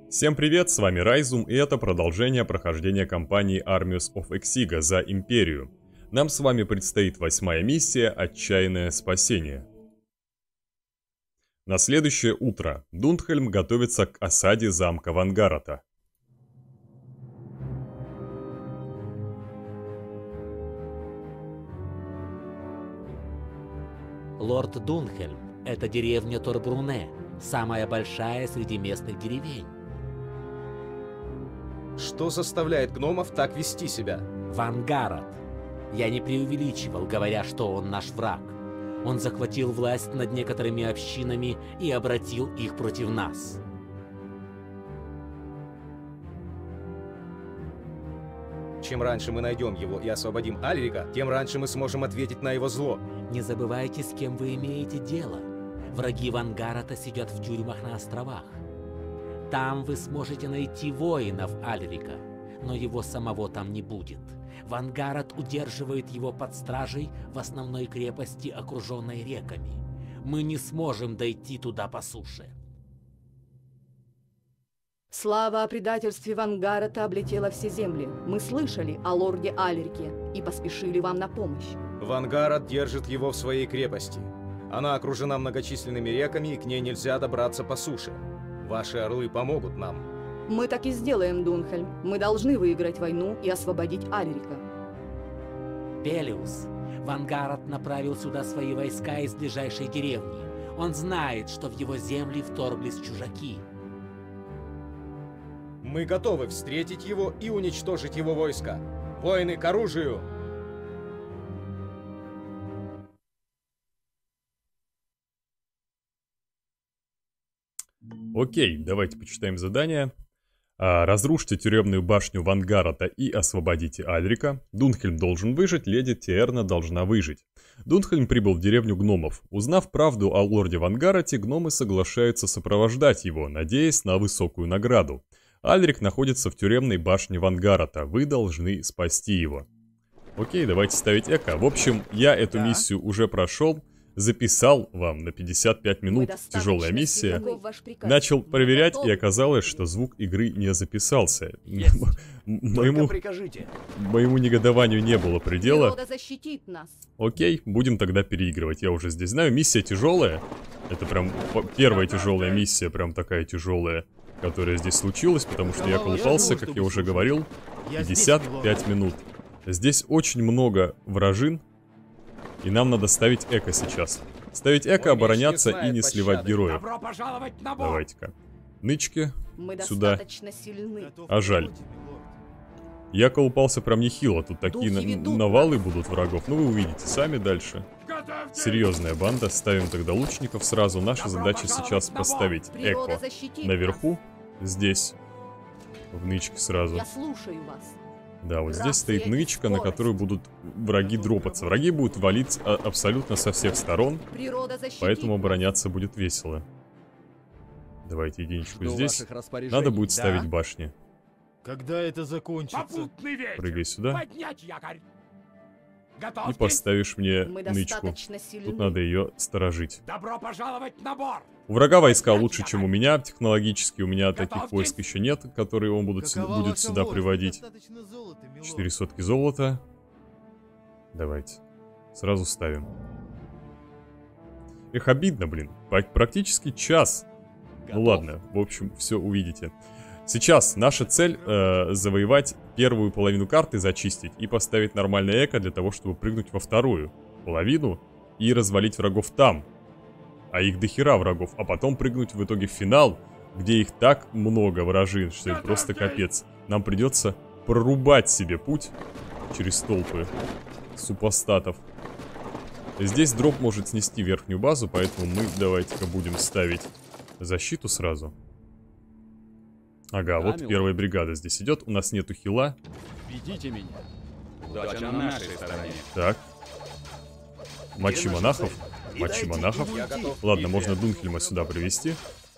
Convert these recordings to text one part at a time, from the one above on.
Всем привет, с вами Райзум, и это продолжение прохождения кампании Armies of Exiga за Империю. Нам с вами предстоит 8-я миссия «Отчаянное спасение». На следующее утро Дундхельм готовится к осаде замка Вангарата. Лорд Дундхельм – это деревня Торбруне, самая большая среди местных деревень. Что заставляет гномов так вести себя? Вангарат. Я не преувеличивал, говоря, что он наш враг. Он захватил власть над некоторыми общинами и обратил их против нас. Чем раньше мы найдем его и освободим Альрика, тем раньше мы сможем ответить на его зло. Не забывайте, с кем вы имеете дело. Враги Вангарата сидят в тюрьмах на островах. Там вы сможете найти воинов Альрика, но его самого там не будет. Вангарат удерживает его под стражей в основной крепости, окруженной реками. Мы не сможем дойти туда по суше. Слава о предательстве Вангарата облетела все земли. Мы слышали о лорде Альрике и поспешили вам на помощь. Вангарат держит его в своей крепости. Она окружена многочисленными реками, и к ней нельзя добраться по суше. Ваши орлы помогут нам. Мы так и сделаем, Дундхельм. Мы должны выиграть войну и освободить Альрика. Пелиус, Вангарат направил сюда свои войска из ближайшей деревни. Он знает, что в его земли вторглись чужаки. Мы готовы встретить его и уничтожить его войско. Воины к оружию! Окей, давайте почитаем задание. Разрушьте тюремную башню Вангарата и освободите Альрика. Дундхельм должен выжить, леди Тиэрна должна выжить. Дундхельм прибыл в деревню гномов. Узнав правду о лорде Вангарате, гномы соглашаются сопровождать его, надеясь на высокую награду. Альрик находится в тюремной башне Вангарата. Вы должны спасти его. Окей, давайте ставить эко. В общем, я эту миссию уже прошел. Записал вам на 55 минут. Тяжелая миссия. Начал проверять, и оказалось, что звук игры не записался. Моему негодованию не было предела. Окей, будем тогда переигрывать. Я уже здесь знаю. Миссия тяжелая. Это прям первая тяжелая миссия, прям такая тяжелая, которая здесь случилась, потому что я колупался, как я уже говорил, 55 минут. Здесь очень много вражин, и нам надо ставить эко сейчас. Ставить эко, обороняться и не сливать героев. Давайте-ка. Нычки сюда. А жаль. Я колупался прям нехило. Тут такие навалы будут врагов. Ну, вы увидите сами дальше. Серьезная банда. Ставим тогда лучников сразу. Наша задача сейчас поставить эко наверху. Здесь. В нычке сразу. Я слушаю вас. Да, вот здесь стоит нычка, на которую будут враги дропаться. Враги будут валить абсолютно со всех сторон, поэтому обороняться будет весело. Давайте единичку здесь. Надо будет ставить башни. Когда это закончится? Прыгай сюда. И поставишь мне нычку. Тут надо ее сторожить. Добро пожаловать на борт! У врага войска лучше, чем у меня. Технологически у меня таких войск еще нет, которые он будет сюда приводить. 4 сотки золота. Давайте. Сразу ставим. Эх, обидно, блин. Практически час. Ну ладно, в общем, все увидите. Сейчас наша цель завоевать первую половину карты, зачистить и поставить нормальное эко для того, чтобы прыгнуть во вторую половину и развалить врагов там. А их дохера врагов. А потом прыгнуть в итоге в финал, где их так много вражин, что это просто капец. Нам придется прорубать себе путь через толпы супостатов. Здесь дроп может снести верхнюю базу, поэтому мы давайте-ка будем ставить защиту сразу. Ага, вот первая бригада здесь идет. У нас нету хила. Ведите меня. Доча на нашей стороне. Так. Мочи монахов. Мочи монахов. Ладно, можно Дундхельма сюда привести.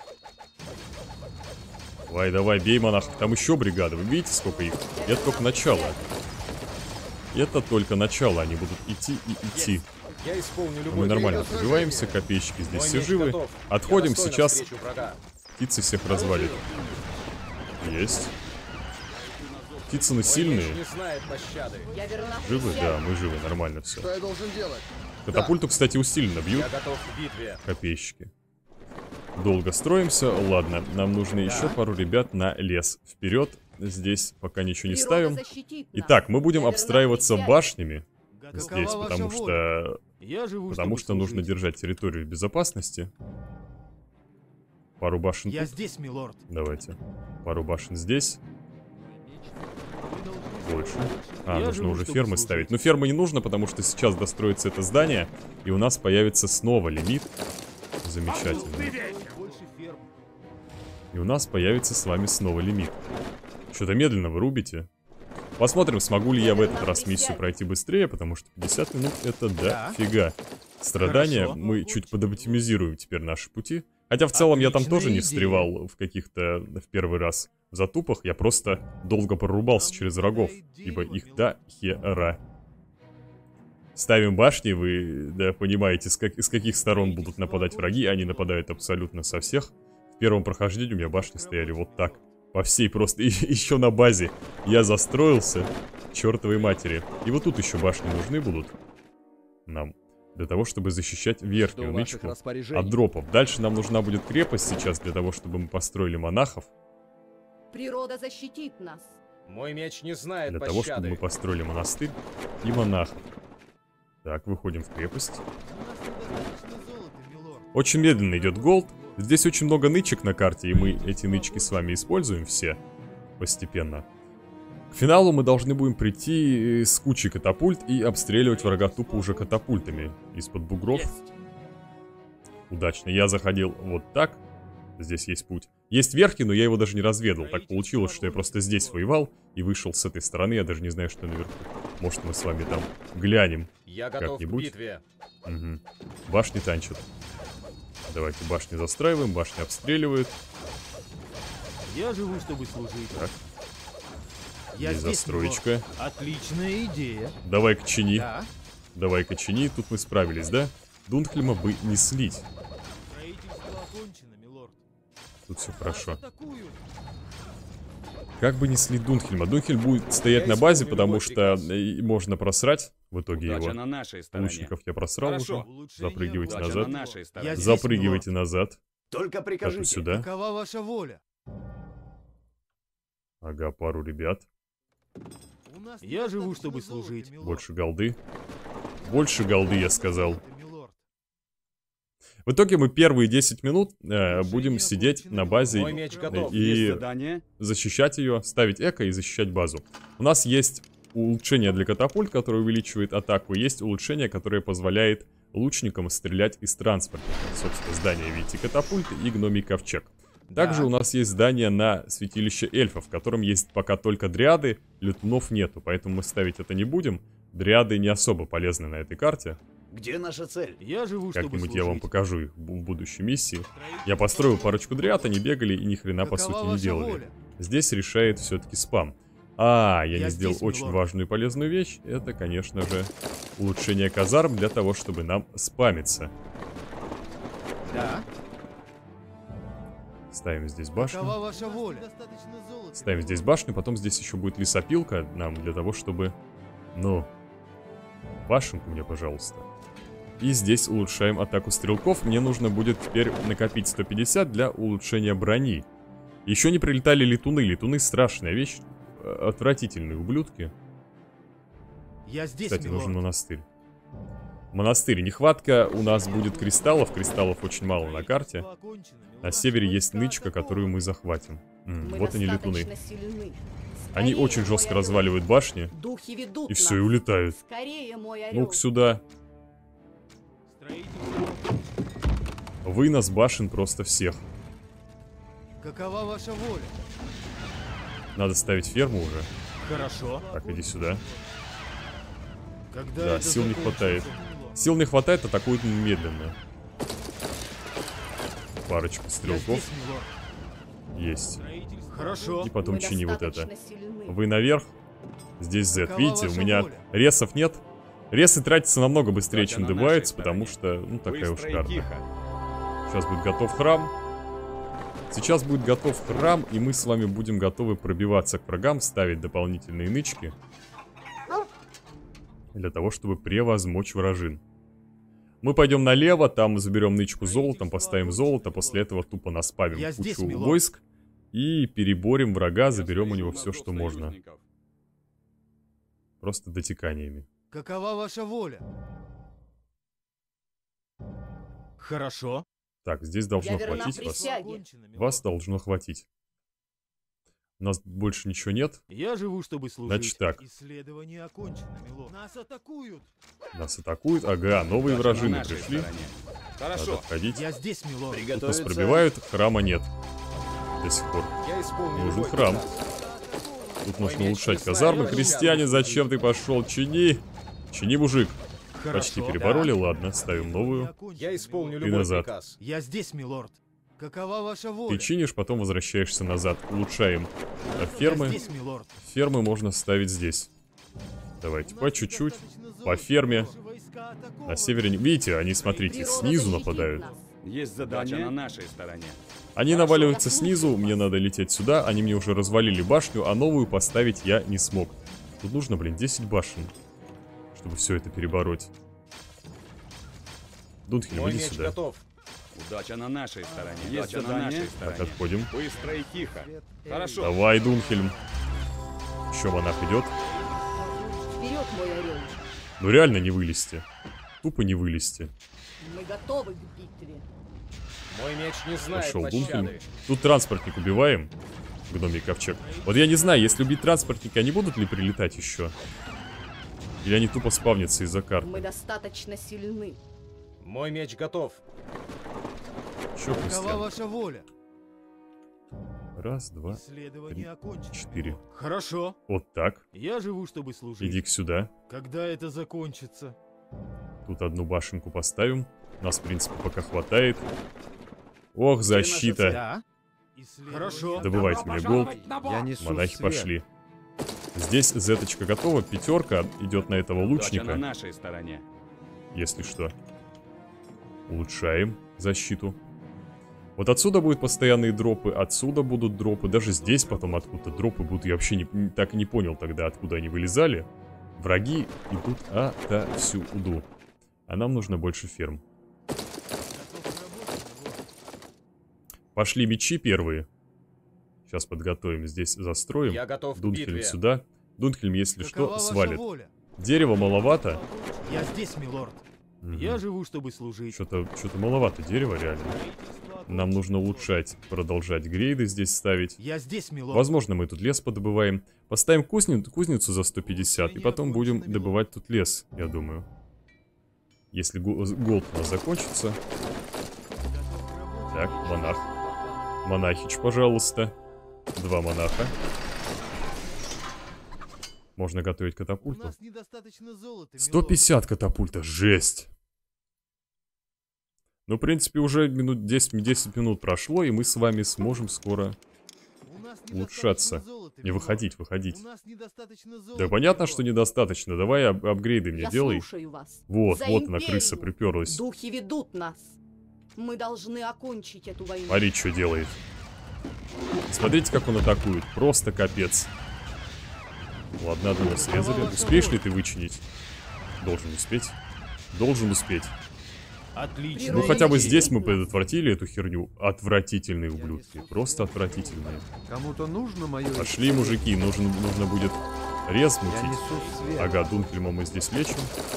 Давай, давай, бей монахов. Там еще бригада. Вы видите, сколько их? Это только начало. Это только начало. Они будут идти и идти. Мы нормально пробиваемся. Копейщики здесь все живы. Отходим сейчас. Птицы всех развалит. Есть. Птицыны сильные. Мой меч не знает пощады. Я верна Живы? всем. Да, мы живы, нормально все. Что я должен делать? Катапульту, кстати, усиленно бьют. Я готов к битве. Копейщики. Долго строимся. Ладно, нам нужно еще пару ребят на лес. Вперед. Здесь пока ничего не Природа ставим. защитит нас. Итак, мы будем Я верна обстраиваться присяге. башнями Какова здесь, ваша потому воля? что... Я живу, Потому что чтобы нужно служить. держать территорию в безопасности. Пару башен Я тут. здесь, милорд. Давайте. Пару башен здесь. Больше. А, Я нужно живу, уже чтобы фермы служить. ставить. Но фермы не нужно, потому что сейчас достроится это здание, и у нас появится снова лимит. Замечательно. Больше ферм. И у нас появится с вами снова лимит. Что-то медленно вы рубите. Посмотрим, смогу ли я в этот раз миссию пройти быстрее, потому что 50 минут это дофига. Страдания Хорошо. мы чуть подоптимизируем теперь наши пути. Хотя в целом я там Отличная тоже не идея. встревал в каких-то в первый раз затупах. Я просто долго прорубался через врагов, ибо их до хера. Ставим башни, вы да, понимаете, с каких сторон будут нападать враги. Они нападают абсолютно со всех. В первом прохождении у меня башни стояли вот так. По всей просто, еще на базе. Я застроился, чертовой матери. И вот тут еще башни нужны будут нам. Для того, чтобы защищать верхнюю нычку от дропов. Дальше нам нужна будет крепость сейчас, для того, чтобы мы построили монахов. Природа защитит нас. Мой меч не знает Для пощады. того, чтобы мы построили монастырь и монахов. Так, выходим в крепость. Очень медленно идет голд. Здесь очень много нычек на карте, и мы эти нычки с вами используем все постепенно. К финалу мы должны будем прийти с кучей катапульт и обстреливать врага тупо уже катапультами из-под бугров. Удачно. Я заходил вот так. Здесь есть путь. Есть верхний, но я его даже не разведал. Так получилось, что я просто здесь воевал и вышел с этой стороны. Я даже не знаю, что наверху. Может, мы с вами там глянем. Я готов к как-нибудь. битве. Угу. Башни танчат. Давайте башни застраиваем, башни обстреливают. Я живу, чтобы служить. Так. Я Есть здесь, застроечка. милорд. Отличная идея. Давай-ка чини. Да. Давай-ка чини. Тут мы справились, да? Дунхельма бы не слить. Строительство окончено, милорд. Тут все хорошо. Нас атакуют. Как бы не слить Дунхельма. Дунхельм будет стоять на базе, потому что можно просрать в итоге Удача его. на нашей стороне. Лучников я просрал Хорошо. уже. Улучшение Запрыгивайте удачи. Удача назад. на нашей стороне. Я здесь, Запрыгивайте назад. Только Так, вот прикажите. сюда. Какова ваша воля? Ага, пару ребят. У нас я живу, чтобы служить. Больше голды. Больше голды, я сказал. Милорд. В итоге мы первые 10 минут будем сидеть на базе Мой меч готов. Есть и задание. защищать ее, ставить эко и защищать базу. У нас есть улучшение для катапульт, которое увеличивает атаку. Есть улучшение, которое позволяет лучникам стрелять из транспорта. Собственно, здание, видите, катапульты и гномий ковчег. Также у нас есть здание на святилище эльфов, в котором есть пока только дриады, летунов нету, поэтому мы ставить это не будем. Дриады не особо полезны на этой карте. Где наша цель? Я живу, чтобы Как-нибудь служить. я вам покажу их в будущей миссии. Я построил парочку дриад, они бегали и ни хрена по Какова сути не ваша делали. воля? Здесь решает все-таки спам. Я не Я сделал здесь, очень милорд. важную и полезную вещь. Это, конечно же, улучшение казарм для того, чтобы нам спамиться. Да. Ставим здесь башню. Какова ваша воля? Ставим здесь башню, потом здесь еще будет лесопилка нам для того, чтобы... Ну, башенку мне, пожалуйста. И здесь улучшаем атаку стрелков. Мне нужно будет теперь накопить 150 для улучшения брони. Еще не прилетали летуны. Летуны страшная вещь. Отвратительные ублюдки. Я здесь, Кстати, милорд. нужен монастырь. Монастырь. Нехватка у нас будет кристаллов. Кристаллов очень мало на карте. Окончено, милорд. На севере есть нычка, которую мы захватим. Мы Вот они, летуны. достаточно сильны. Они Скорее, очень жестко мой орел. разваливают башни. Духи ведут И все, и нас. улетают. Скорее, мой орел. Ну-ка сюда. Строительство. Вынос башен просто всех. Какова ваша воля? Надо ставить ферму уже. Хорошо. Так, иди сюда. Когда Да, это сил не закончится, хватает. милорд? Сил не хватает, атакуют медленно. Парочку Я стрелков здесь, милорд. есть. Строительство. Хорошо. И потом Мы чини вот это. достаточно сильны. Вы наверх. Здесь Z. Какова Видите, у ваша меня воля? ресов нет. Ресы тратятся намного быстрее, Удача чем на нашей добываются, стороне. потому что, ну, такая уж Быстро и карта. тихо. Сейчас будет готов храм. Сейчас будет готов храм, и мы с вами будем готовы пробиваться к врагам, ставить дополнительные нычки. Для того, чтобы превозмочь вражин. Мы пойдем налево, там заберем нычку золотом, поставим золото, после этого тупо наспавим кучу войск. И переборем врага, заберем у него все, что можно. Просто дотеканиями. Какова ваша воля? Хорошо. Так, здесь должно Я верна хватить вас. присяге. Вас должно хватить. У нас больше ничего нет. Я живу, чтобы служить. Значит так. Исследование окончено, милорд. Нас атакуют. Нас атакуют. Ага, новые Удача на вражины нашей пришли. стороне. Надо Хорошо. отходить. Я здесь, милорд. Тут нас пробивают, храма нет. До сих пор. Я исполню Нужен любой храм. приказ. Тут Мой нужно меч улучшать не казармы. знает, Крестьяне, зачем ты пошел? Чини! Чини, мужик. Хорошо. Почти перебороли, ладно, ставим новую. Я исполню И любой назад. приказ. Я здесь, милорд. Какова ваша Ты воля? чинишь, потом возвращаешься назад. Улучшаем фермы. Я здесь, милорд. Фермы можно ставить здесь. Давайте по чуть-чуть. По ферме. На севере... Видите, они, смотрите, Природа снизу защитит нападают. нас. Есть задача на нашей стороне. Они наваливаются снизу, мне надо лететь сюда. Они мне уже развалили башню, а новую поставить я не смог. Тут нужно, блин, 10 башен, чтобы все это перебороть. Дунхель, Мой выйди меч сюда. готов. Удача на нашей стороне. Есть Удача на задание? нашей Так, стороне. отходим. Быстро и тихо. Хорошо. Давай, Дунхельм. Еще монах идет. Вперед, мой орел. Ну реально не вылезти. Тупо не вылезти. Мы готовы к битве. Мой меч не знает Пошел Дунхельм. пощады. Тут транспортник убиваем. Гномий ковчег. Вот я не знаю, если убить транспортники, они будут ли прилетать еще? Или они тупо спавнятся из-за карт? Мы достаточно сильны. Мой меч готов. Че, Какова Кристиан? ваша воля? Раз, два, Исследование окончено. 4. милорд. Хорошо. Вот так. Я живу, чтобы служить. Иди сюда. Когда это закончится? Тут одну башенку поставим. Нас, в принципе, пока хватает. Ох, защита. Да. Хорошо. Добывайте мне голд. Я несу Монахи свет. пошли. Здесь зеточка готова. Пятерка идет на этого Удача на лучника. нашей стороне. Если что. Улучшаем защиту. Вот отсюда будут постоянные дропы, отсюда будут дропы. Даже здесь потом откуда-то дропы будут. Я вообще так и не понял тогда, откуда они вылезали. Враги идут отовсюду. А нам нужно больше ферм. Пошли мечи первые. Сейчас подготовим. Здесь застроим. Я готов к Дунхельм битве. сюда. Дунхельм, если Какова что, ваша свалит. воля? Дерева маловато. Я здесь, милорд. Мгм. Я живу, чтобы служить. Что-то маловато дерева, реально. Нам нужно улучшать, продолжать грейды здесь ставить. Я здесь, милорд. Возможно, мы тут лес подобываем. Поставим кузницу за 150, и потом будем добывать тут лес, я думаю. Если голд у нас закончится. Так, монах. Монахич, пожалуйста. 2 монаха. Можно готовить У катапульту. нас недостаточно золота, милорд. 150 катапульта, жесть. Ну, в принципе, уже минут 10 минут прошло, и мы с вами сможем скоро У нас улучшаться. недостаточно золота, Не милорд. выходить, выходить. У нас недостаточно золота, Да понятно, милорд. что недостаточно. Давай апгрейды мне Я делай. слушаю вас. Вот, За вот она, империю. крыса приперлась. Духи ведут нас. Мы должны окончить эту войну. Смотри, что делает. Смотрите, как он атакует. Просто капец. Ладно, одного срезали. Успеешь ли ты вычинить? Должен успеть. Должен успеть. Отлично. Ну, хотя бы здесь мы Нас. предотвратили эту херню. Отвратительные ублюдки. Просто отвратительные. Кому-то нужно мое... Пошли, мужики. Нужно будет рез Я мутить. несу свет. Ага, Дунхельма мы здесь лечим.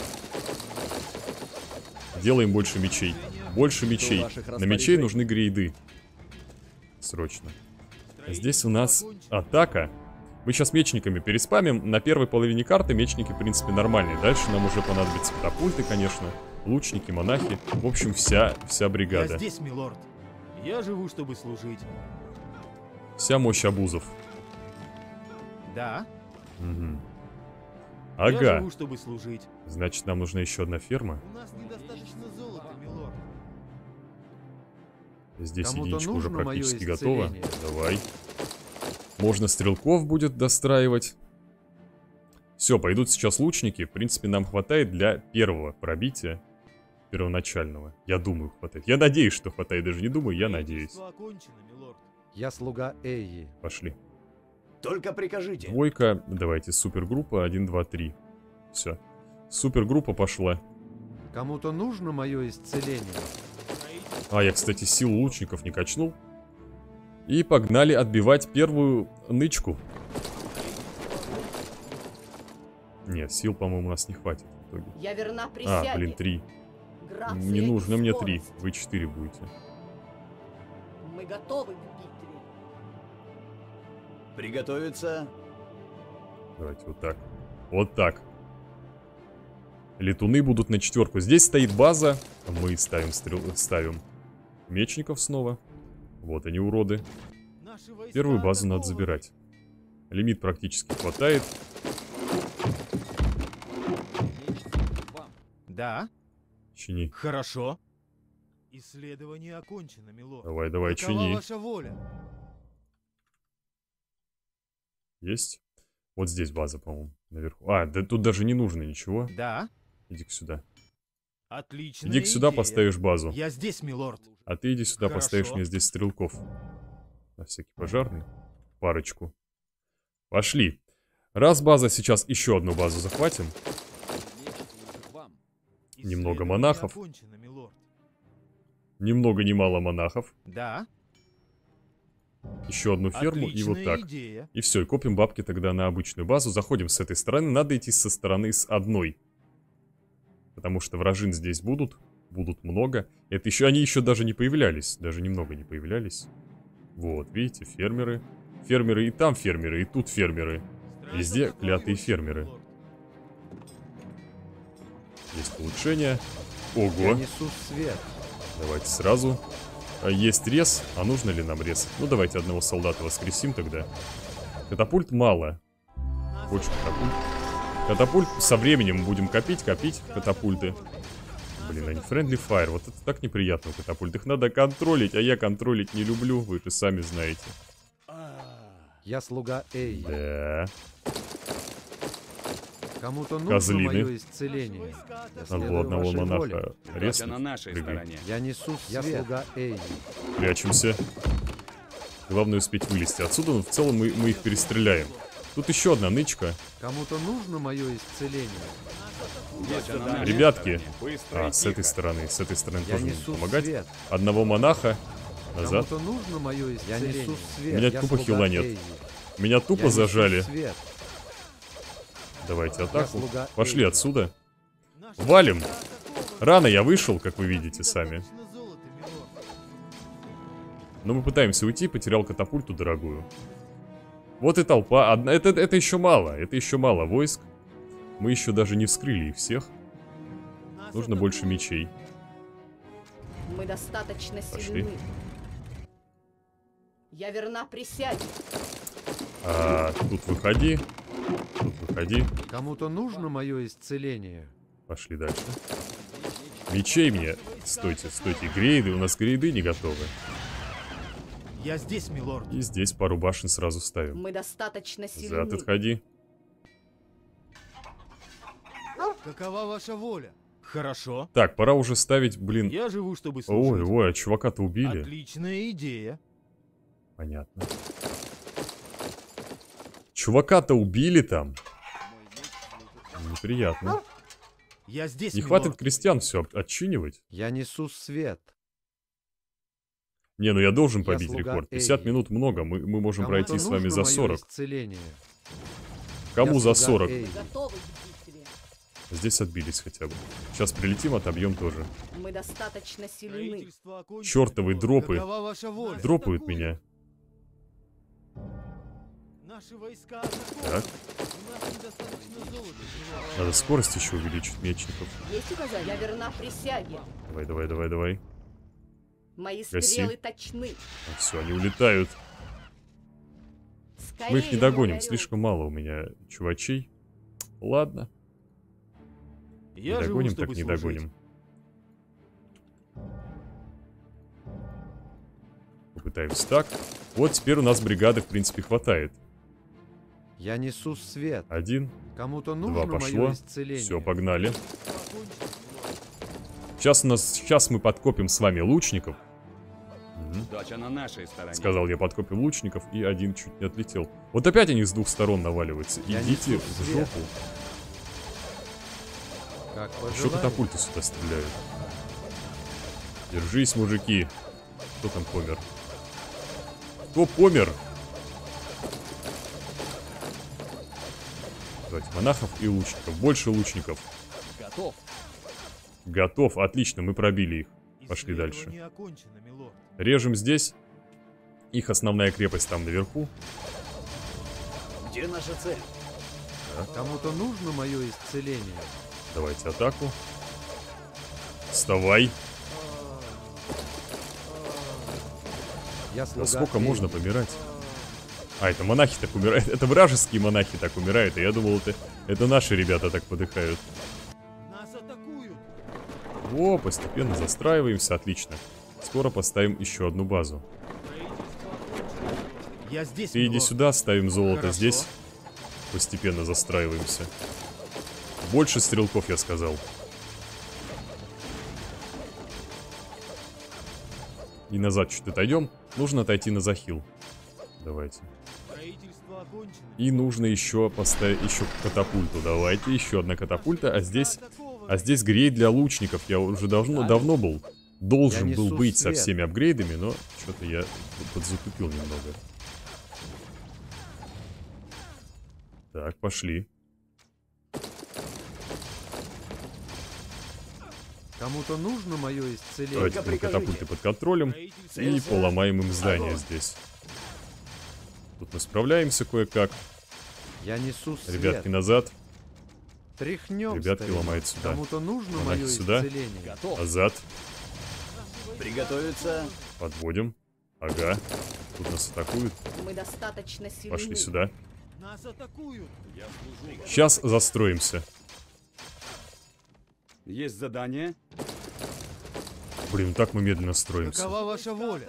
Делаем больше мечей. Больше мечей. На мечей нужны грейды. Срочно. Здесь у нас атака. Мы сейчас мечниками переспамим. На первой половине карты мечники, в принципе, нормальные. Дальше нам уже понадобятся катапульты, конечно. Лучники, монахи. В общем, вся Я бригада. здесь, милорд. Я живу, чтобы служить. Вся мощь обузов. Да. Мгм. Я Ага. живу, чтобы служить. Значит, нам нужна еще одна ферма. У нас недостаточно золота, милорд. Здесь Кому-то единичка уже нужно моё практически готова. исцеление? Давай. Можно стрелков будет достраивать. Все, пойдут сейчас лучники. В принципе, нам хватает для первого пробития. Первоначального. Я думаю, хватает. Я надеюсь, что хватает. Даже не думаю, я надеюсь. Строительство окончено, милорд. Я слуга Эйи. Пошли. Только прикажите. Двойка. Давайте, супергруппа. 1, 2, 3. Все. Супергруппа пошла. Кому-то нужно мое исцеление. А, я, кстати, силу лучников не качнул. И погнали отбивать первую нычку. Нет, сил, по-моему, у нас не хватит в итоге. Я верна присяге. А, блин, 3. Грация Не и нужно мне 3. скорость. Вы 4 будете. Мы готовы к битве. Приготовиться. Давайте вот так. Вот так. Летуны будут на 4. Здесь стоит база. Мы ставим мечников снова. Вот они, уроды. Первую базу надо забирать. Лимит практически хватает. Да, Чини. хорошо. Исследование окончено, милорд. Давай, давай, Какова чини. ваша воля? Есть? Вот здесь база, по-моему, наверху. А, да тут даже не нужно ничего. Да, Иди-ка сюда. отлично. Иди-ка сюда, поставишь базу. Я здесь, милорд. А ты иди сюда, Хорошо. поставишь мне здесь стрелков. На всякий пожарный. Парочку. Пошли. Раз база, сейчас еще одну базу захватим. Немного Исследование монахов. окончено, милорд. Ни много ни мало монахов. Да, Еще одну ферму и вот отличная так. идея. И все, и копим бабки тогда на обычную базу. Заходим с этой стороны. Надо идти со стороны с одной. Потому что вражин здесь будут. Будут много. Это еще, они еще даже не появлялись. Даже немного не появлялись. Вот, видите, фермеры. Фермеры и там фермеры, и тут фермеры. Везде клятые фермеры. Есть улучшение. Я Ого. несу свет. Давайте сразу. Есть рез. А нужно ли нам рез? Ну, давайте одного солдата воскресим тогда. Катапульт мало. Больше катапульт. Катапульт со временем будем копить катапульты. Блин, они friendly fire. Вот это так неприятно у катапульт. Их надо контролить, а я контролить не люблю. Вы же сами знаете. Я слуга Эйи. Да. Кому-то нужно Козлины. мое исцеление. Надо было одного вашей монаха воле. Удача на резнуть. нашей Прыгай. стороне. Я несу свет. Я слуга Эйи. Прячемся. Главное успеть вылезти отсюда, но в целом мы их перестреляем. Тут еще одна нычка. Кому-то нужно мое исцеление. Удача на нашей Ребятки. стороне. Быстро и С этой тихо. стороны Я тоже надо несу помогать. свет. Одного монаха назад. Кому-то нужно мое исцеление. Я несу свет. У меня Я тупо слуга хила нет. Эйи. Меня тупо Я несу зажали. свет. Давайте атаку. слуга Пошли Эйи. отсюда. Валим. Рано я вышел, как вы видите сами. Но мы пытаемся уйти, потерял катапульту дорогую. Вот и толпа. Это еще мало. Это еще мало войск. Мы еще даже не вскрыли их всех. Нужно больше мечей. Мы достаточно Пошли. сильны. Я верна присяге. Тут выходи. Тут выходи. Кому-то нужно мое исцеление. Пошли дальше. Мечей мне. Стойте, стойте. Грейды. У нас грейды не готовы. Я здесь, милорд. И здесь пару башен сразу ставим. Мы достаточно сильны. Зад отходи. Какова ваша воля? Хорошо. Так, пора уже ставить, блин. Я живу, чтобы Ой, служить. ой, а чувака-то убили. Отличная идея. Понятно. Чувака-то убили там. Неприятно. Я здесь, Не милорд. хватит крестьян все отчинивать. Я несу свет. Не, ну я должен Я побить слуга рекорд. 50 Эйи. минут много. Мы можем Кому-то пройти с вами нужно за мое 40. исцеление. Кому Я за слуга 40? Эйи. Готовы к битве. Здесь отбились хотя бы. Сейчас прилетим, отобьем тоже. Мы достаточно сильны. Строительство окончено, Чёртовы милорд. дропы. Какова ваша воля? Дропают меня. Наши войска Так. атакованы. У нас недостаточно золота. Надо скорость еще увеличить мечников. Есть указания? Я верна присяге. Давай, давай, давай, давай. Мои Гаси. стрелы точны. Все, они улетают. Скорее, Мы их не догоним. я горю. Слишком мало у меня чувачей. Ладно. Я Не живу, догоним, чтобы так не служить. догоним. Попытаемся так. Вот теперь у нас бригады, в принципе, хватает. Я несу свет. Один, Кому-то два нужно пошло. мое исцеление. Все, погнали. Сейчас мы подкопим с вами лучников. Удача на нашей стороне. Сказал я, подкопил лучников, и один чуть не отлетел. Вот опять они с двух сторон наваливаются. Я Идите несу в свет. жопу. Как Еще пожелаете. катапульты сюда стреляют. Держись, мужики. Кто там помер? Кто помер? Давайте монахов и лучников. Больше лучников. Готов. Готов. Отлично, мы пробили их. Пошли дальше. Исследование окончено, милорд. Режем здесь. Их основная крепость там наверху. Где наша цель? Кому-то нужно мое исцеление. Давайте атаку. Вставай. Я Да слуга сколько Эйни. можно помирать? А, это монахи так умирают. Это вражеские монахи так умирают. А я думал, это наши ребята так подыхают. Нас атакуют. О, постепенно застраиваемся. Отлично. Скоро поставим еще одну базу. Я здесь, Ты иди милорд. сюда, ставим золото Хорошо. здесь. Постепенно застраиваемся. Больше стрелков, я сказал. И назад чуть отойдем. Нужно отойти на захил. Давайте. Строительство окончено. И нужно еще поставить еще катапульту. Давайте, еще одна катапульта. А здесь грейд для лучников. Я уже давно был. Должен Я был несу быть со свет. всеми апгрейдами, но что-то я подзатупил немного. Так, пошли. Кому-то нужно мое исцеление. Давайте прикажите. катапульты под контролем. И поломаем им здание Огонь. здесь. Тут мы справляемся кое-как. Я несу свет. Ребятки назад. Тряхнем, Ребятки старик. ломают сюда. Кому-то нужно Монахи мое сюда. исцеление. Готов. Назад. Приготовиться. Подводим. Ага. Тут нас атакуют. Мы достаточно сильны. Пошли сюда. Нас атакуют. Сейчас застроимся. Есть задание. Блин, так мы медленно строимся. Какова ваша воля?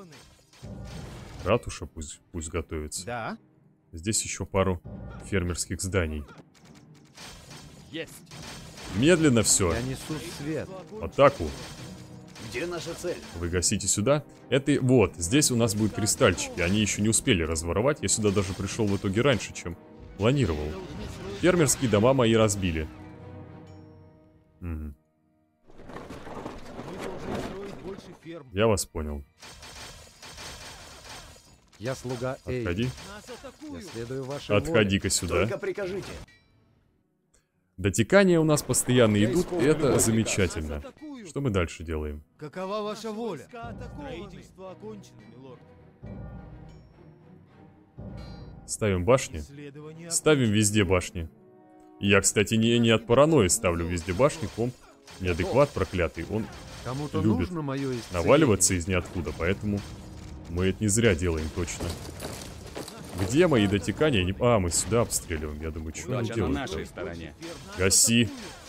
Ратуша пусть готовится. Да. Здесь еще пару фермерских зданий. Есть. Медленно все. Я несу свет. Атаку. Где наша цель? Вы гасите сюда. Это вот, здесь у нас будут кристальчики. Они еще не успели разворовать. Я сюда даже пришел в итоге раньше, чем планировал. Фермерские дома мои разбили. Мгм. Мы должны строить больше ферм. Я вас понял. Я слуга Эйни. Отходи. Нас Я атакуют. следую вашей воле. Отходи-ка сюда. Только прикажите. Дотекания у нас постоянно Я идут. исполню Это любой приказ. замечательно. Нас атакуют. Что мы дальше делаем? Какова ваша воля? Строительство окончено, милорд. Ставим башни. Исследование Ставим везде башни. Я, кстати, не от паранойи ставлю везде башни. Комп неадекват проклятый. Он Кому-то любит нужно мое исцеление. наваливаться из ниоткуда, поэтому мы это не зря делаем точно. Где мои дотекания? А, мы сюда обстреливаем. Я думаю, что они Удача на делают? нашей стороне. Гаси.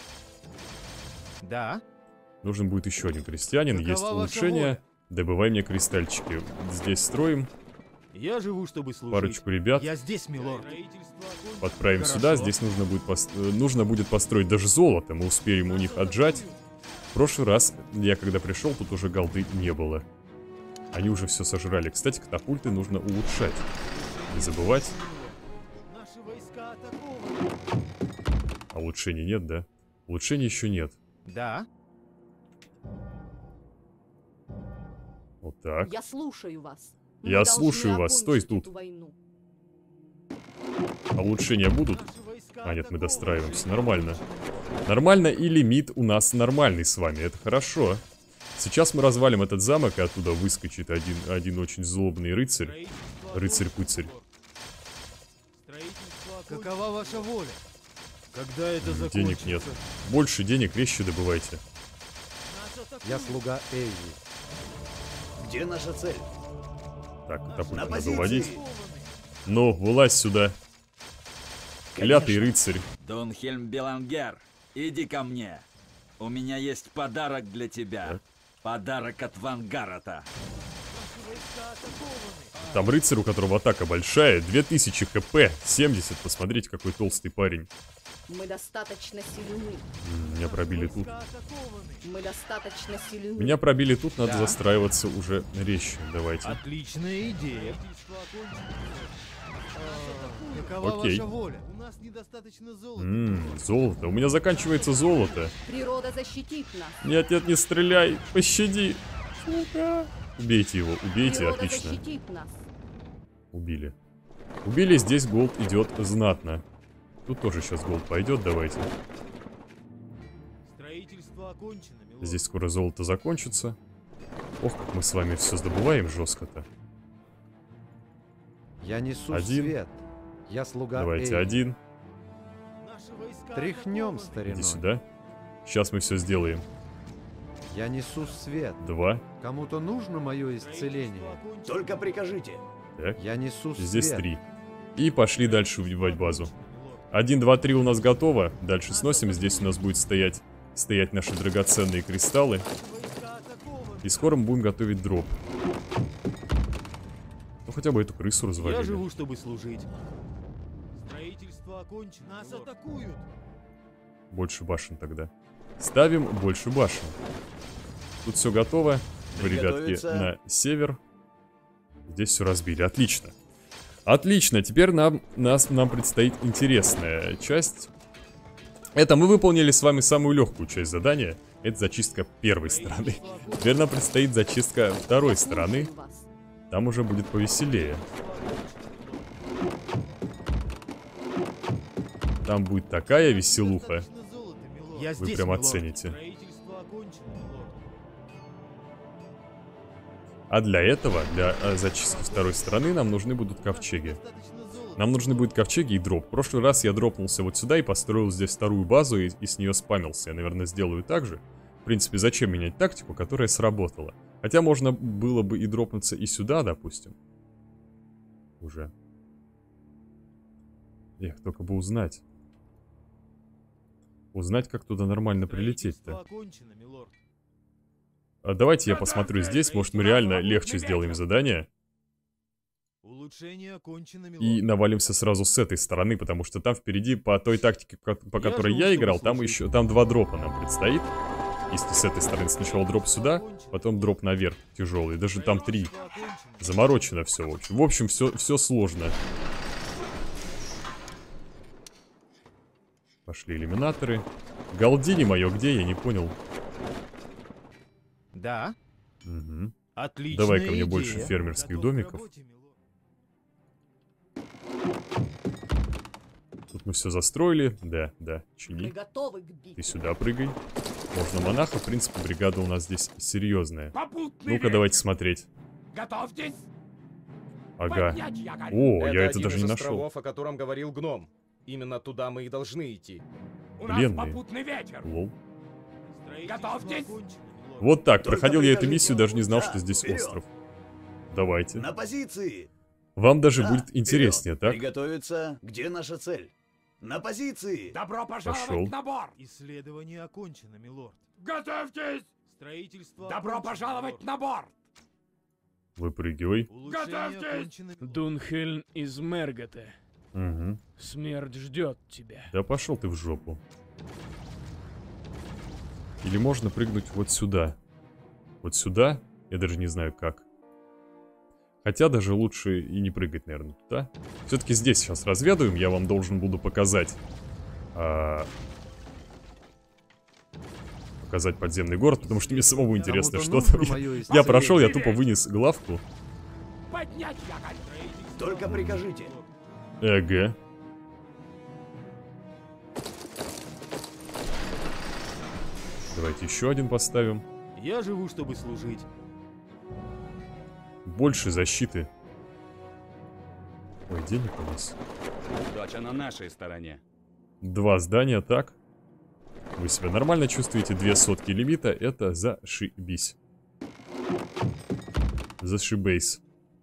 Да. Нужен будет еще один крестьянин. Какова Есть ваша улучшение. воля? Добывай мне кристальчики. Здесь строим. Я живу, чтобы служить. Парочку ребят. Я здесь, милорд. Подправим Хорошо. сюда. Здесь нужно будет построить даже золото. Мы успеем у них отжать. В прошлый раз, я когда пришел, тут уже голды не было. Они уже все сожрали. Кстати, катапульты нужно улучшать. Не забывать. Наши войска атакованы. А улучшений нет, да? Улучшений еще нет. Да. Вот так. Я слушаю вас. Я Мы слушаю должны вас. Стой окончить тут. эту войну. А улучшения будут? Наши войска А, нет, мы атакованы. достраиваемся. Нормально. Нормально, и лимит у нас нормальный с вами. Это хорошо. Сейчас мы развалим этот замок, и оттуда выскочит один очень злобный рыцарь. Строительство Рыцарь-пыцарь. Строительство окончено. Какова ваша воля? Когда это Денег закончится? нет. Больше денег, вещи добывайте. Нас атакуют. Я слуга Эйни. Где наша цель? Так, катапульты На надо позиции. уводить. Ну, вылазь сюда. Клятый рыцарь. Дунхельм Белангер, иди ко мне. У меня есть подарок для тебя. Так. Подарок от Вангарата. Там рыцарь, у которого атака большая. 2000 хп. 70. Посмотрите, какой толстый парень. Мы достаточно сильны. Меня пробили тут. Войска атакованы. Мы достаточно сильны. Меня пробили тут, надо Да. застраиваться уже резче. Давайте. Отличная идея. Какова Окей. ваша воля? У нас недостаточно золота. Золото. У меня заканчивается золото. Природа защитит нас. Нет, нет, не стреляй. Пощади. Сука. Убейте его, убейте, Природа отлично. защитит нас. Убили. Убили, здесь голд идет знатно. Тут тоже сейчас голд пойдет, давайте. Строительство окончено, милорд. Здесь скоро золото закончится. Ох, как мы с вами все добываем жестко-то. Я несу Один. свет. Я слуга Давайте Эйн. один. Наши войска Тряхнем атакованы. стариной. Иди сюда. Сейчас мы все сделаем. Я несу свет. 2. Кому-то нужно мое исцеление. Строительство окончено. Только прикажите. Так. Я несу свет. Здесь 3. И пошли дальше убивать базу. 1, 2, 3 у нас готово. Дальше сносим. Здесь у нас будет стоять наши драгоценные кристаллы. Войска атакованы. И скоро мы будем готовить дроп. Ну хотя бы эту крысу Я развалили. живу, чтобы служить. Строительство окончено. Нас атакуют. Больше башен тогда. Ставим больше башен. Тут все готово. Вы, ребятки, Приготовиться. на север. Здесь все разбили. Отлично. Отлично. Теперь нам предстоит интересная часть. Это мы выполнили с вами самую легкую часть задания. Это зачистка первой стороны. Теперь нам предстоит зачистка второй стороны. Слушаем вас. Там уже будет повеселее. Там будет такая веселуха. Достаточно золота, милорд. Я Вы здесь, прям милорд. оцените. Строительство окончено, милорд. А для этого, для зачистки второй стороны, нам нужны будут ковчеги. Достаточно золота. Нам нужны будут ковчеги и дроп. В прошлый раз я дропнулся вот сюда и построил здесь вторую базу и с нее спамился. Я, наверное, сделаю так же. В принципе, зачем менять тактику, которая сработала? Хотя можно было бы и дропнуться и сюда, допустим. Уже. Эх, только бы узнать. Узнать, как туда нормально прилететь-то. Строительство окончено, милорд. А давайте я посмотрю здесь, может мы реально легче сделаем задание. Улучшение окончено, милорд. И навалимся сразу с этой стороны, потому что там впереди, по той тактике, по которой живу, я чтобы играл, там служить. еще, там 2 дропа нам предстоит. Если с этой стороны сначала дроп сюда, потом дроп наверх тяжелый, даже там 3. Строительство окончено. Заморочено все, в общем. В общем, все сложно. Пошли иллюминаторы. Галдини мое где? Я не понял. Да, Угу. отличная Давай ко мне идея. больше фермерских Готов к домиков. работе, милорд. Тут мы все застроили. Да, Мы чини. готовы к Ты битве. сюда прыгай. Можно монаха. В принципе, бригада у нас здесь серьезная. Ну-ка, давайте смотреть. Готовьтесь! Ага. Поднять якорь! О, я это один даже из не нашел. островов, о котором говорил гном. Именно туда мы и должны идти. У нас пленные. попутный ветер! Лол. Строительство Готовьтесь. окончено, милорд. Вот так, Только проходил я эту прикажите. миссию, даже не знал, Да, что здесь вперед. остров. Давайте. На позиции. Вам даже Да, будет интереснее, вперед. так? Приготовиться. Где наша цель? На позиции. Добро пожаловать Пошел. на борт! Исследование окончено, милорд. Готовьтесь! Строительство Добро окончено, пожаловать милорд. на борт! Выпрыгивай. Улучшение Готовьтесь. окончено, милорд. Дунхельн из Мергота. Угу. Смерть ждет тебя. Да пошел ты в жопу. Или можно прыгнуть вот сюда. Вот сюда? Я даже не знаю как. Хотя даже лучше и не прыгать, наверное, туда. Все-таки здесь сейчас разведываем. Я вам должен буду показать... Показать подземный город, потому что мне самому интересно, Кому-то что там. нужно мое Я исцеление. прошел, я тупо вынес главку. Поднять якорь! Только прикажите. Эгэ. Давайте еще один поставим. Я живу, чтобы служить. Больше защиты. Ой, денег у нас. Удача на нашей стороне. 2 здания, так. Вы себя нормально чувствуете? 2 сотки лимита. Это зашибись. Зашибейс.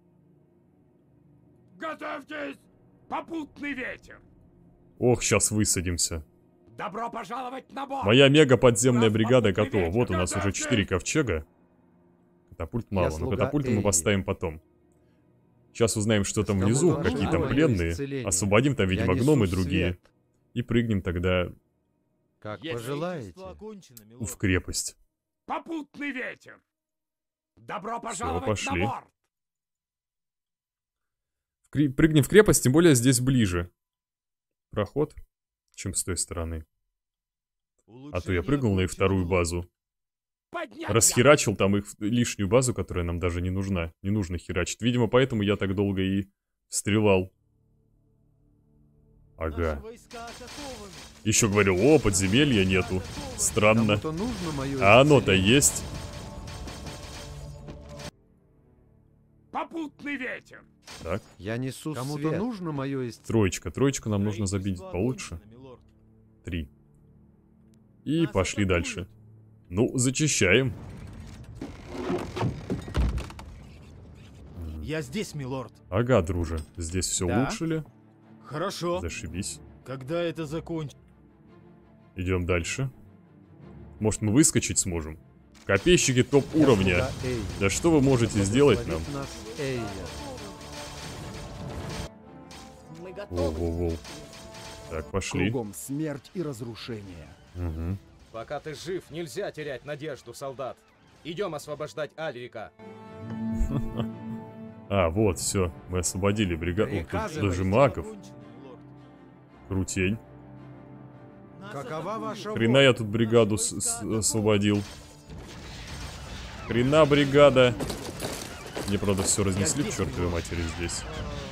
Готовьтесь! Попутный ветер! Ох, сейчас высадимся. Добро пожаловать на борт! Моя мега подземная бригада Попутный готова. ветер, Вот у нас уже готовьтесь! 4 ковчега. Катапульт мало, но слуга катапульты мы Эйи. поставим потом. Сейчас узнаем, что там Кому внизу, нужно какие там мое пленные. исцеление? Освободим там, Я видимо, несу гномы другие. свет. И прыгнем тогда Как пожелаете. в крепость. Попутный ветер! Добро Всё, пожаловать пошли. на борт! Прыгнем в крепость, тем более здесь ближе. Проход, чем с той стороны. А то я прыгнул на их вторую базу. Расхерачил там их лишнюю базу, которая нам даже не нужна. Не нужно херачить. Видимо, поэтому я так долго и стрелял. Ага. Еще говорил, о, подземелья нету. Странно. Кому-то нужно моё А оно-то исцеление. есть. Попутный ветер! Так, Я несу Кому-то свет. нужно мое исцеление. троечка. Троечку нам нужно забить получше. 3. И пошли дальше. Ну, зачищаем. Я здесь, милорд. Ага, друже. Здесь все Да? улучшили. Хорошо. Зашибись. Когда это закончится? Идем дальше. Может, мы выскочить сможем? Копейщики топ уровня. Да что вы можете сделать нам? Нас Эйя. Мы готовы. Воу-воу-воу. Так, пошли. Кругом смерть и разрушение. Угу. Пока ты жив, нельзя терять надежду, солдат. Идем освобождать Альрика. А, вот, все. Мы освободили бригаду. О, тут Приказывайте. даже магов. Крутень. Какова ваша Хрена я тут бригаду освободил. Хрена бригада. Мне, правда, все разнесли к чертовой матери здесь.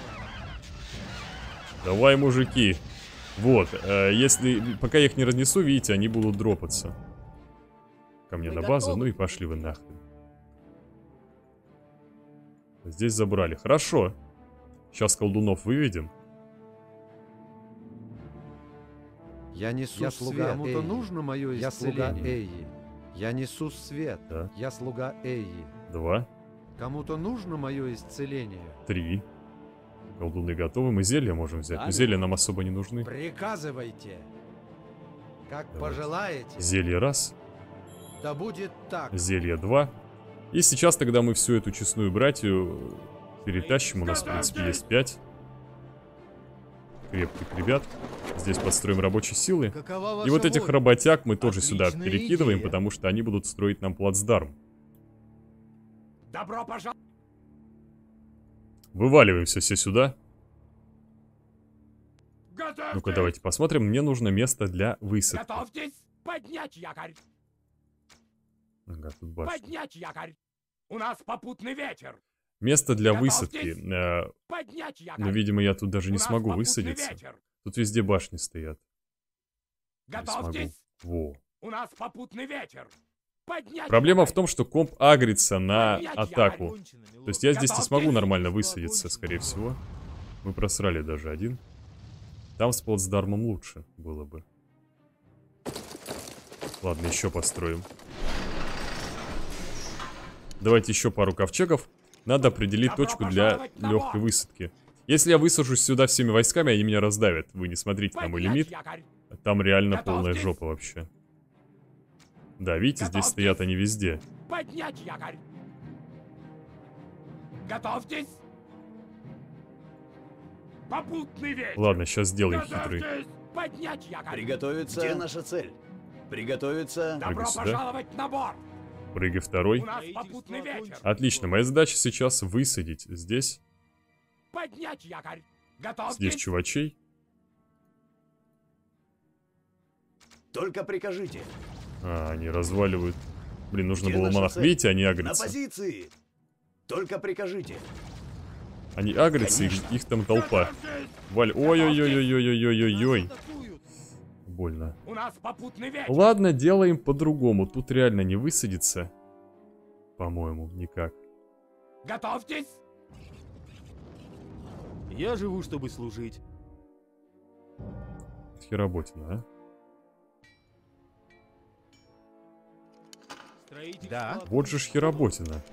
Давай, мужики. Вот, если... Пока я их не разнесу, видите, они будут дропаться. Ко мне на базу, ну и пошли вы нахрен. Здесь забрали. Хорошо. Сейчас колдунов выведем. Я несу Я свет. слуга Кому-то Эйи. нужно мое Я слуга исцеление. Эйи. Я несу свет. Да. Я слуга Эйи. 2, Кому-то нужно мое исцеление. 3. Колдуны готовы. Мы зелья можем взять. Но зелья нам особо не нужны. Приказывайте. Как Давайте. пожелаете. Зелье 1. Да будет так. Зелье 2. И сейчас тогда мы всю эту честную братью перетащим. У нас, в принципе, есть 5. Крепких ребят. Здесь подстроим рабочие силы. Какова И ваша вот этих воля? работяг мы тоже сюда Отличная перекидываем, идея. потому что они будут строить нам плацдарм. Добро пожаловать! Вываливаемся все сюда. Готовьтесь! Ну-ка, давайте посмотрим. Мне нужно место для высадки. Готовьтесь! Поднять якорь! Ага, тут башня. Поднять якорь! У нас попутный ветер! Место для Готовьтесь. высадки. Поднять якорь! Но, видимо, я тут даже У не нас смогу попутный высадиться. ветер! Тут везде башни стоят. Не смогу. Готовьтесь! Во. У нас попутный ветер! Поднять Проблема в якорь! том, что комп агрится на Поднять атаку. Кончено, милорд. То есть я здесь не смогу Готовьтесь. нормально высадиться, скорее всего. Мы просрали даже один. Там с плацдармом лучше было бы. Ладно, еще построим. Давайте еще пару ковчегов. Надо определить Добро точку для пожаловать на легкой борт. высадки. Если я высажусь сюда всеми войсками, они меня раздавят. Вы не смотрите на мой Поднять лимит. якорь! Там реально Готовьтесь. полная жопа вообще. Да, видите, здесь Готовьтесь. стоят они везде. Поднять якорь! Готовьтесь! Попутный ветер! Ладно, сейчас сделаем хитрый. Готовьтесь! Поднять якорь! Приготовиться. Где наша цель? Приготовиться. Добро Прыгай сюда. пожаловать на борт! Прыгай второй. У нас попутный ветер! Отлично, моя задача сейчас высадить здесь. Поднять якорь! Здесь Готовьтесь! чувачей. Только прикажите. А, они разваливают. Блин, нужно Где было наша монах. цель? Видите, они На агрятся. позиции. Только прикажите. Они агрятся, их там толпа. Валь. Ой-ой-ой-ой-ой-ой-ой-ой. Атакуют. Больно. У нас попутный ветер! Ладно, делаем по-другому. Тут реально не высадится. По-моему, никак. Готовьтесь! Я живу, чтобы служить. Хеработина, а? Строительство Да. Вот же ж хеработина.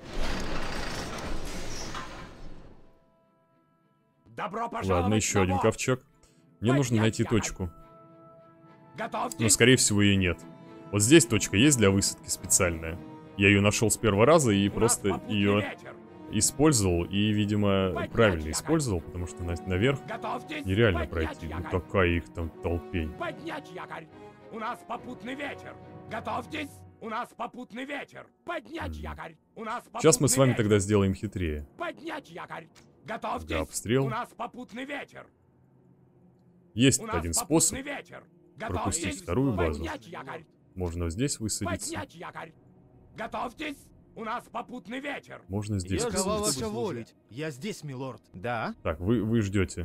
Добро пожаловать Ладно, еще на один борт! ковчег. Мне нужно Поднять найти якорь. точку. Готовьтесь! Но, скорее всего, ее нет. Вот здесь точка есть для высадки специальная. Я ее нашел с первого раза и У нас просто попутный ее ветер! использовал и, видимо, правильно использовал, потому что наверх Готовьтесь! нереально Поднять пройти. Ну якорь! какая их там толпень. Поднять якорь! У нас попутный ветер! Готовьтесь! У нас попутный ветер! Поднять якорь! У нас попутный Сейчас мы с вами ветер! тогда сделаем хитрее. Поднять якорь! Готовьтесь! Да, обстрел. У нас попутный ветер! Есть У нас один попутный способ ветер! пропустить Готовьтесь! вторую базу. Поднять якорь! Можно здесь высадиться. Поднять якорь! Готовьтесь! У нас попутный ветер! Можно здесь Какова высадиться. ваша воля? Я здесь, милорд. Да? Так, вы ждете.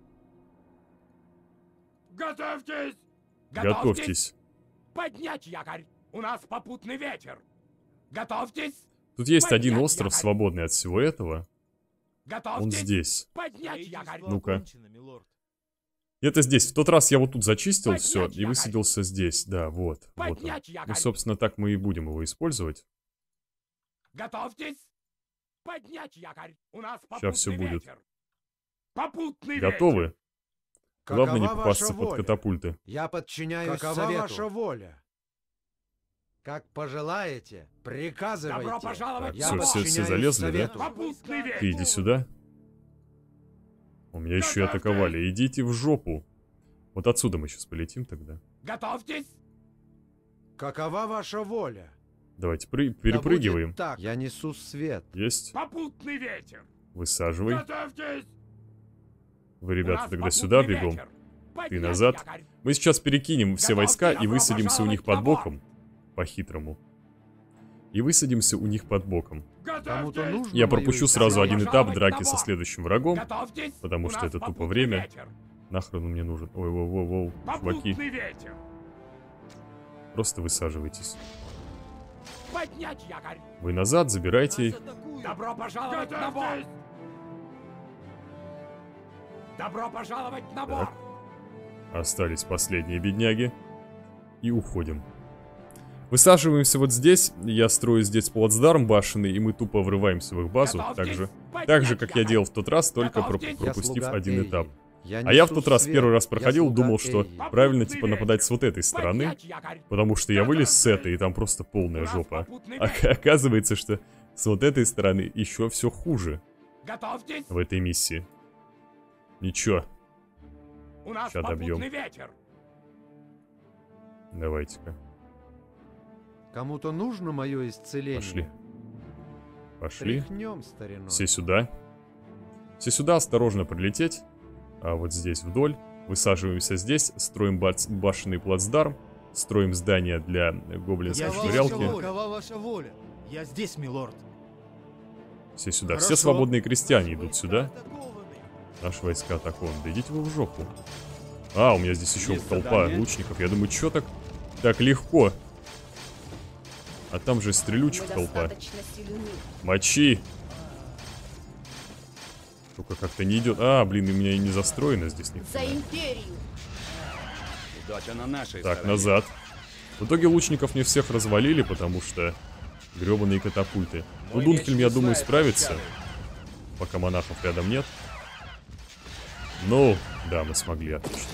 Готовьтесь! Готовьтесь. Поднять якорь! У нас попутный ветер! Готовьтесь! Тут есть один Поднять остров, якорь! свободный от всего этого. Готовьтесь! Он здесь. Поднять якорь! Ну-ка. Окончено, милорд. Это здесь. В тот раз я вот тут зачистил Поднять все и якорь! высадился здесь. Да, вот. Вот он. Поднять якорь! Ну, собственно, так мы и будем его использовать. Готовьтесь! Поднять якорь! У нас попутный Ща всё будет. ветер! Попутный Готовы? ветер! Главное не Какова попасться ваша под воля? катапульты. Я подчиняюсь Какова совету. ваша воля? Как пожелаете, приказывайте. Добро пожаловать Так, Я на все борт! залезли, да? совету. Попутный ветер! Ты иди сюда. У меня еще и Готовьтесь! атаковали. Идите в жопу. Вот отсюда мы сейчас полетим тогда. Готовьтесь! Какова ваша воля? Давайте Да перепрыгиваем. будет так. Я несу свет. Есть. Попутный ветер! Высаживай. Готовьтесь! Вы, У ребята, нас тогда сюда попутный бегом. ветер! Ты Поднять назад. якорь! Мы сейчас перекинем все войска и Добро высадимся у них под пожаловать на боком. По-хитрому. И высадимся у них под боком. Кому-то Готовьтесь! нужно Я моё пропущу сразу Добро один этап пожаловать драки на со борт. следующим врагом. Готовьтесь! Потому У что нас это тупо попутный время. ветер! Нахрен он мне нужен. Ой, воу-воу-воу, чуваки. Попутный ветер! Просто высаживайтесь. Поднять якорь! Вы назад, забирайте их. Добро пожаловать на борт! Добро пожаловать на борт! Остались последние бедняги. И уходим. Высаживаемся вот здесь. Я строю здесь плацдарм башенный, и мы тупо врываемся в их базу. Готовьтесь! Так же, как я делал в тот раз, только Готовьтесь! Я пропустив слуга один Эйи. этап. Я А я в несу тот раз свет. первый раз Я проходил, слуга думал, что Эйи. правильно Попутный типа нападать с вот этой стороны, Поднять якорь! потому что я вылез с этой, и там просто полная жопа. Оказывается, что с вот этой стороны еще все хуже Готовьтесь! в этой миссии. Ничего, У нас ща добьем. попутный ветер! Давайте-ка. Кому-то нужно мое исцеление. Пошли. Пошли. Тряхнем, стариной. Все сюда. Все сюда, осторожно прилететь. А вот здесь вдоль. Высаживаемся здесь, строим башенный плацдарм. Строим здание для гоблинской швырялки. Какова ваша воля? Я здесь, милорд. Все сюда. Хорошо. Все свободные крестьяне идут сюда. Атакованы. Наши войска атакованы. Да идите вы в жопу. А, у меня здесь еще Есть толпа задание. лучников. Я думаю, что так легко. А там же Мы стрелючек толпа. достаточно сильны. Мочи! Только как-то не идет. А, блин, у меня и не застроено здесь ни За хрена. империю! Удача на нашей Так, стороне. назад. В итоге лучников не всех развалили, потому что гребаные катапульты. Ну, Мой Дунхельм, меч я думаю, не знает справится. пощады. Пока монахов рядом нет. Ну, да, мы смогли, отлично.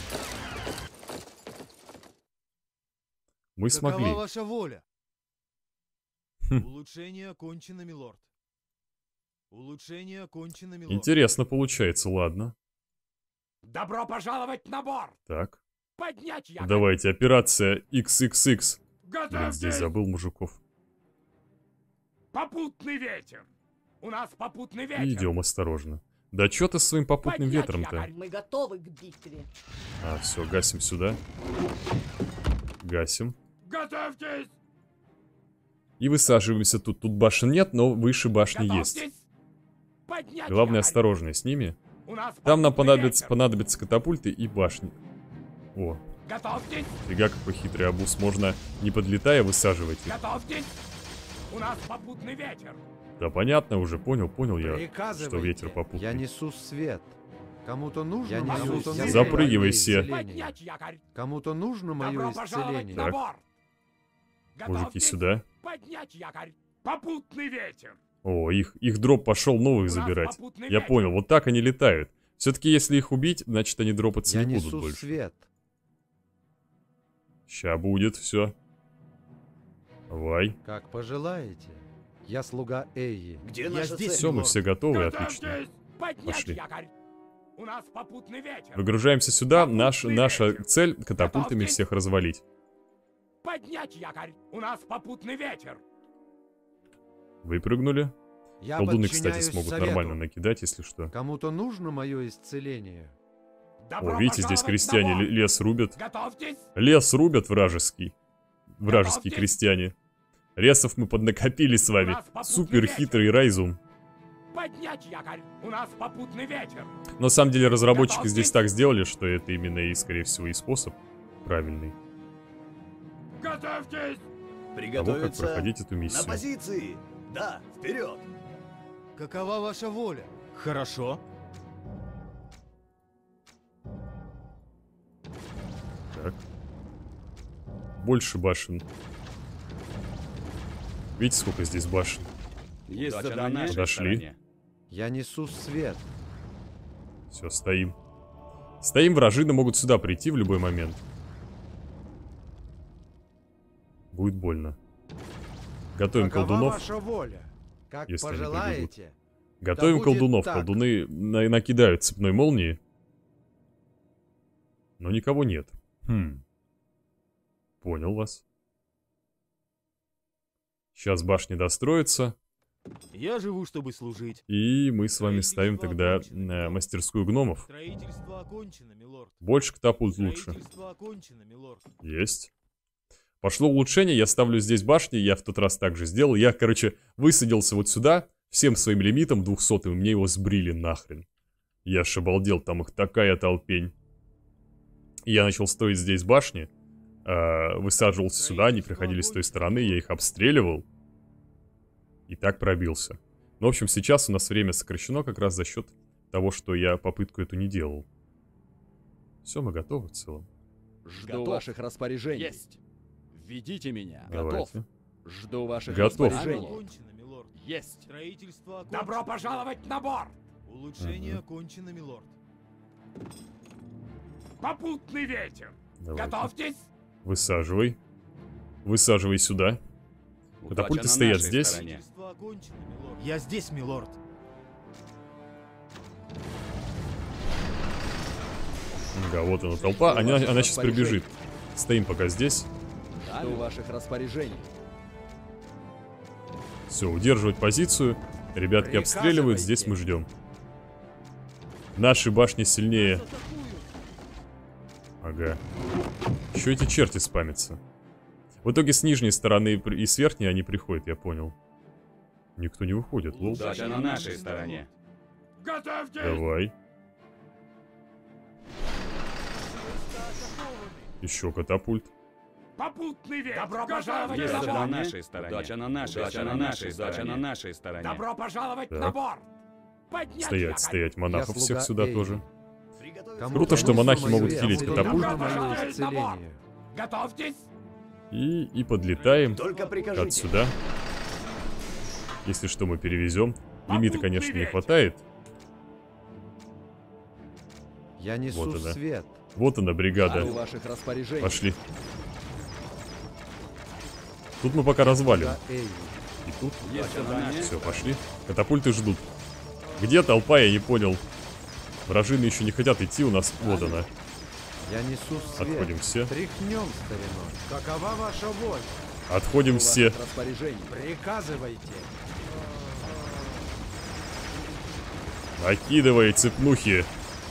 Мы смогли. Какова ваша воля? Хм. Улучшение окончено, милорд. Улучшение окончено, милорд. Интересно получается, ладно. Добро пожаловать на борт! Так, Поднять якорь! давайте, операция XXX. Блин, Готовьтесь! здесь забыл мужиков. Попутный ветер! У нас попутный ветер! И идем осторожно. Да чё ты с своим попутным Поднять ветром-то? якорь! Мы готовы к битве. А, все, гасим сюда. Гасим. Готовьтесь! И высаживаемся тут. Тут башен нет, но выше башни есть. Готовьтесь! Поднять Главное, якорь! осторожно с ними. У нас Там нам попутный понадобятся ветер! катапульты и башни. О, Готовьтесь! фига какой хитрый обуз. Можно, не подлетая, высаживать их. Готовьтесь! У нас попутный ветер! Да понятно уже, понял я, Приказывайте. что ветер попутный. Я несу свет. Кому-то нужно Я мое несу исцеление. свет. Запрыгивай все. Поднять якорь! Кому-то нужно мое Добро пожаловать исцеление. на Так. борт! Мужики, Готовьтесь! сюда. Поднять якорь! Попутный ветер! О, их дроп пошел новых У нас забирать. попутный Я ветер! понял, вот так они летают. Все-таки если их убить, значит они дропаться Я не будут несу больше. свет. Ща будет все. Давай. Как пожелаете. Я слуга Эйи. Где Я наша здесь, цель? Все, мы все готовы, отлично. Готовьтесь! Поднять Пошли. якорь! У нас попутный ветер! Выгружаемся сюда. Наша цель катапультами всех развалить. Поднять якорь! У нас попутный ветер! Выпрыгнули. Я Колдуны, кстати, подчиняюсь смогут совету. нормально накидать, если что. Кому-то нужно мое исцеление. Добро О, видите, здесь пожаловать крестьяне на бор! лес рубят. Готовьтесь! Лес рубят вражеские Готовьтесь. крестьяне. Лесов мы поднакопили с вами. У нас попутный Супер ветер. хитрый Райзум. Поднять якорь! У нас попутный ветер! Но на самом деле разработчики Готовьтесь. здесь так сделали, что это именно и, скорее всего, и способ правильный Готовьтесь! того, как Приготовиться. проходить эту На миссию. позиции. Да, вперед. Какова ваша воля? Хорошо. Так. Больше башен. Видите, сколько здесь башен? Есть Удача на задание. нашей Подошли. стороне. Я несу свет. Все, стоим. Стоим, вражины могут сюда прийти в любой момент. Будет больно. Готовим Какова колдунов. ваша воля? Как если они пожелаете. Готовим Да будет колдунов. так. Колдуны накидают цепной молнии. Но никого нет. Понял вас. Сейчас башни достроятся. Я живу, чтобы служить. И мы с вами ставим тогда мастерскую гномов. Строительство окончено, милорд. Больше катапульт лучше. Строительство окончено, милорд. Есть. Пошло улучшение, я ставлю здесь башни, я в тот раз также сделал. Я, короче, высадился вот сюда, всем своим лимитом 200-м, мне его сбрили нахрен. Я аж обалдел, там их такая толпень. И я начал строить здесь башни, высаживался сюда, они приходили с той стороны, я их обстреливал. И так пробился. Ну, в общем, сейчас у нас время сокращено как раз за счет того, что я попытку эту не делал. Все, мы готовы в целом. Жду ваших распоряжений. Есть. Ведите меня. Давайте. Жду ваших Готов. распоряжений. Окончено, милорд. Есть. Строительство окончено. Добро пожаловать на бор! Улучшение окончено, милорд. Попутный ветер! Давайте. Готовьтесь! Высаживай. Высаживай сюда. Удача Катапульты на стоят нашей здесь. стороне. Строительство окончено, милорд. Я здесь, милорд. Да, вот она толпа. Она сейчас прибежит. Стоим пока здесь. Жду ваших распоряжений. Все, удерживать позицию. Ребятки обстреливают, здесь мы ждем. Наши башни сильнее. Ага. Еще эти черти спамятся. В итоге с нижней стороны и с верхней они приходят, я понял. Никто не выходит, лол. Удача на нашей стороне. Готовьтесь! Давай. Еще катапульт. Попутный ветер! Добро пожаловать Есть на на бор! нашей стороне. Удача на нашей Удача на нашей стороне. Добро пожаловать Так. на бор! Поднять Стоять, якорь! стоять, монахов слуга всех сюда Эйи. тоже. Приготовиться. Круто, что монахи нужно могут мое хилить исцеление. катапульт. Кому-то нужно мое исцеление. Готовьтесь! И подлетаем. Только От прикажите. сюда. Если что, мы перевезем. Лимита, конечно, не хватает. Я несу Вот она. свет. Вот она, бригада. Жду ваших распоряжений. Пошли. Тут мы пока развалим. Слуга Эйи. И тут. Есть задание. Все, пошли. Катапульты ждут. Где толпа, я не понял. Вражины еще не хотят идти, у нас вот она. Я несу свет. Отходим все. Тряхнем, стариной. Какова ваша воля? Отходим Жду все. ваших распоряжений. Приказывайте. Накидывай цепнухи.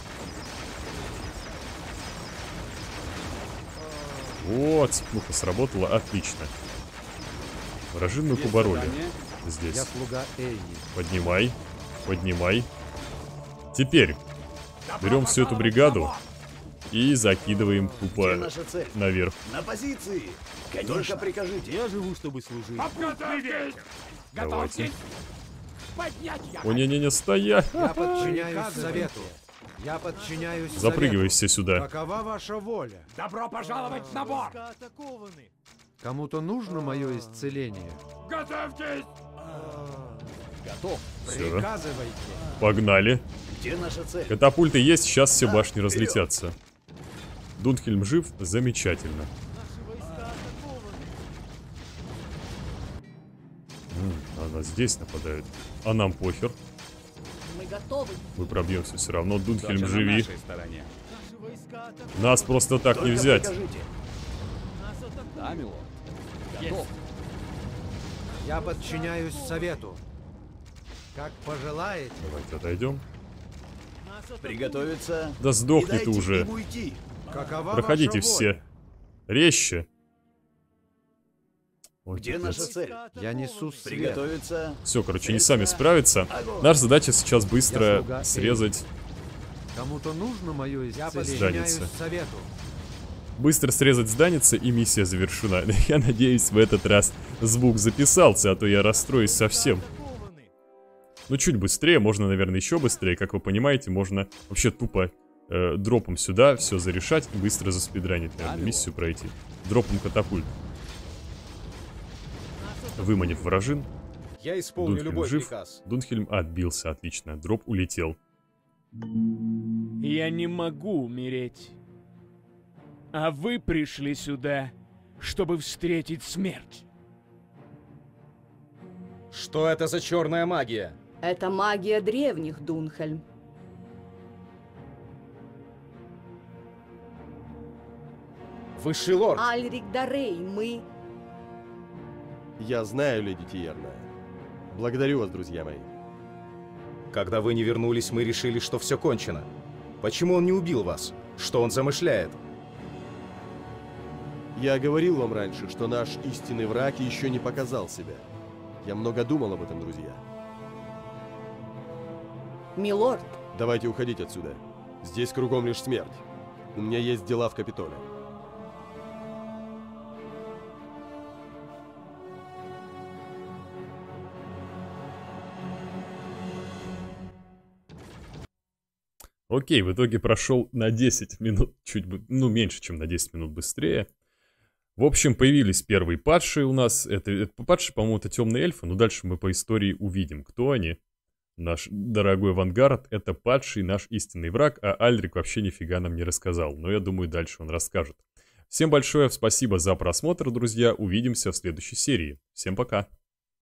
Вот, цепнуха сработала, отлично. Вражины Есть побороли. задание. Здесь. Я слуга Эйи. Поднимай. Поднимай. Теперь берем всю эту бригаду и закидываем Где тупо наша цель? наверх. На позиции. Только прикажите. Я живу, чтобы служить. Попутный ветер! Давайте. Готовьтесь! Поднять О, якорь! не-не-не, стоять. Я подчиняюсь совету. Я подчиняюсь Запрыгивай совету. все сюда. Какова ваша воля? Добро пожаловать на бор! Войска атакованы. Кому-то нужно мое исцеление. Готовьтесь! Готов. Все, Приказывайте. погнали. Где наша цель? Катапульты есть, сейчас все башни разлетятся. Дунхельм жив, замечательно. Наши войска атакованы. Она здесь нападает. А нам похер. Мы готовы. Мы пробьемся все равно. Дунхельм, Удача на живи. нашей стороне. Нас просто так не взять. Да, милорд. Готов. Я подчиняюсь совету. Как пожелаете. Давайте отойдем. Приготовиться. Да сдохни ты уже. Уйти. Какова Проходите ваша все. Резче. Ой, Где пипец. наша цель? Я несу свет. Приготовиться. Все, короче, не сами справятся. Наша задача сейчас быстро Я слуга срезать. Кому-то нужно мое Зданица. исцеление. Подчиняюсь совету. Быстро срезать зданица, и миссия завершена. Я надеюсь, в этот раз звук записался, а то я расстроюсь совсем. Ну, чуть быстрее, можно, наверное, еще быстрее. Как вы понимаете, можно вообще тупо дропом сюда все зарешать и быстро заспидранить, наверное, миссию пройти. Дропом катапульт. Выманив вражин. Я исполню Дунхельм любой жив. приказ. Дунхельм отбился, отлично. Дроп улетел. Я не могу умереть. А вы пришли сюда, чтобы встретить смерть. Что это за черная магия? Это магия древних, Дунхельм. Высший лорд. Альрик Дарей, мы... Я знаю, леди Тиерна. Благодарю вас, друзья мои. Когда вы не вернулись, мы решили, что все кончено. Почему он не убил вас? Что он замышляет? Я говорил вам раньше, что наш истинный враг еще не показал себя. Я много думал об этом, друзья. Милорд. Давайте уходить отсюда. Здесь кругом лишь смерть. У меня есть дела в Капитоле. Окей, в итоге прошел на 10 минут, чуть бы, ну, меньше, чем на 10 минут быстрее. В общем, появились первые падшие у нас. Это падшие, по-моему, это темные эльфы, но дальше мы по истории увидим, кто они. Наш дорогой Вангард — это падший, наш истинный враг, а Альрик вообще нифига нам не рассказал. Но я думаю, дальше он расскажет. Всем большое спасибо за просмотр, друзья. Увидимся в следующей серии. Всем пока.